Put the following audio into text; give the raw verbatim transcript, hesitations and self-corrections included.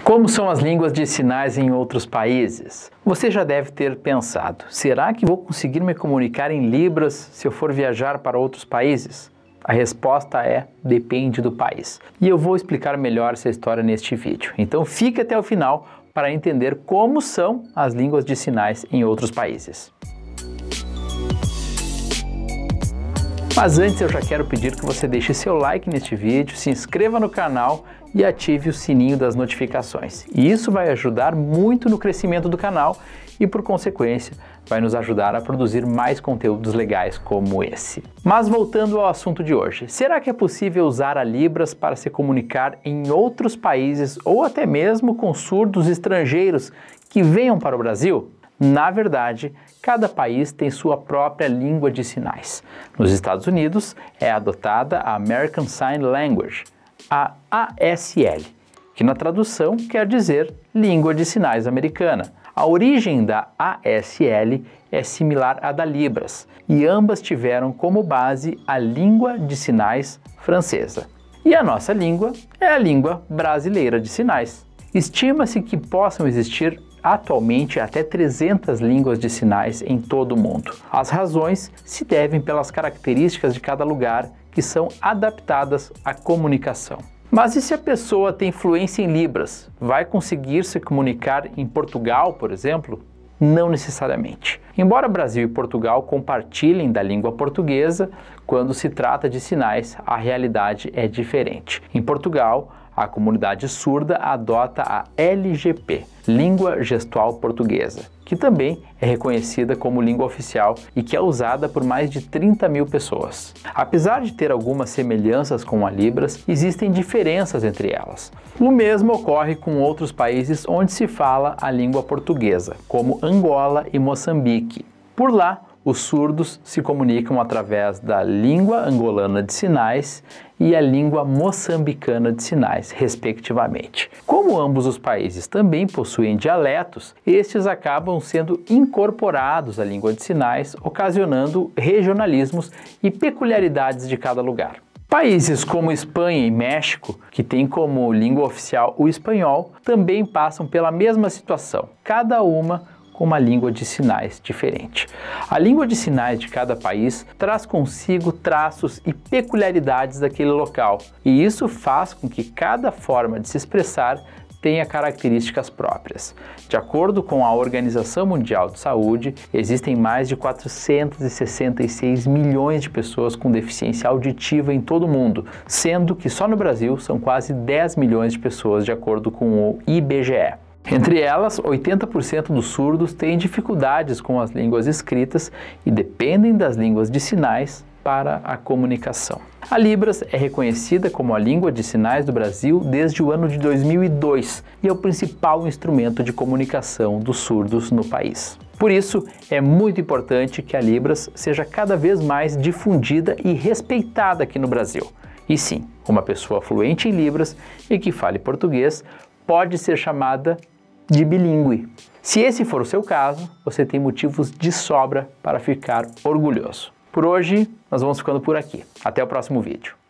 Como são as línguas de sinais em outros países? Você já deve ter pensado, será que vou conseguir me comunicar em Libras se eu for viajar para outros países? A resposta é, depende do país. E eu vou explicar melhor essa história neste vídeo. Então fique até o final para entender como são as línguas de sinais em outros países. Mas antes eu já quero pedir que você deixe seu like neste vídeo, se inscreva no canal e ative o sininho das notificações. E isso vai ajudar muito no crescimento do canal e, por consequência, vai nos ajudar a produzir mais conteúdos legais como esse. Mas voltando ao assunto de hoje, será que é possível usar a Libras para se comunicar em outros países ou até mesmo com surdos estrangeiros que venham para o Brasil? Na verdade, cada país tem sua própria língua de sinais. Nos Estados Unidos é adotada a American Sign Language, a A S L, que na tradução quer dizer Língua de Sinais Americana. A origem da A S L é similar à da Libras, e ambas tiveram como base a língua de sinais francesa. E a nossa língua é a língua brasileira de sinais. Estima-se que possam existir atualmente até trezentas línguas de sinais em todo o mundo. As razões se devem pelas características de cada lugar que são adaptadas à comunicação. Mas e se a pessoa tem fluência em Libras? Vai conseguir se comunicar em Portugal, por exemplo? Não necessariamente. Embora Brasil e Portugal compartilhem da língua portuguesa, quando se trata de sinais, a realidade é diferente. Em Portugal, a comunidade surda adota a L G P, Língua Gestual Portuguesa, que também é reconhecida como língua oficial e que é usada por mais de trinta mil pessoas. Apesar de ter algumas semelhanças com a Libras, existem diferenças entre elas. O mesmo ocorre com outros países onde se fala a língua portuguesa, como Angola e Moçambique. Por lá, os surdos se comunicam através da língua angolana de sinais e a língua moçambicana de sinais, respectivamente. Como ambos os países também possuem dialetos, estes acabam sendo incorporados à língua de sinais, ocasionando regionalismos e peculiaridades de cada lugar. Países como Espanha e México, que têm como língua oficial o espanhol, também passam pela mesma situação, cada uma com uma língua de sinais diferente. A língua de sinais de cada país traz consigo traços e peculiaridades daquele local, e isso faz com que cada forma de se expressar tenha características próprias. De acordo com a Organização Mundial de Saúde, existem mais de quatrocentos e sessenta e seis milhões de pessoas com deficiência auditiva em todo o mundo, sendo que só no Brasil são quase dez milhões de pessoas, de acordo com o I B G E. Entre elas, oitenta por cento dos surdos têm dificuldades com as línguas escritas e dependem das línguas de sinais para a comunicação. A Libras é reconhecida como a língua de sinais do Brasil desde o ano de dois mil e dois e é o principal instrumento de comunicação dos surdos no país. Por isso, é muito importante que a Libras seja cada vez mais difundida e respeitada aqui no Brasil. E sim, uma pessoa fluente em Libras e que fale português pode ser chamada de bilíngue. Se esse for o seu caso, você tem motivos de sobra para ficar orgulhoso. Por hoje, nós vamos ficando por aqui. Até o próximo vídeo.